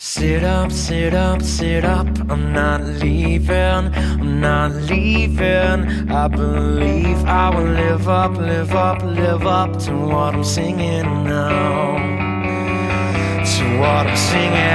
Sit up, sit up, sit up, I'm not leaving, I'm not leaving. I believe I will live up, live up, live up to what I'm singing now. To what I'm singing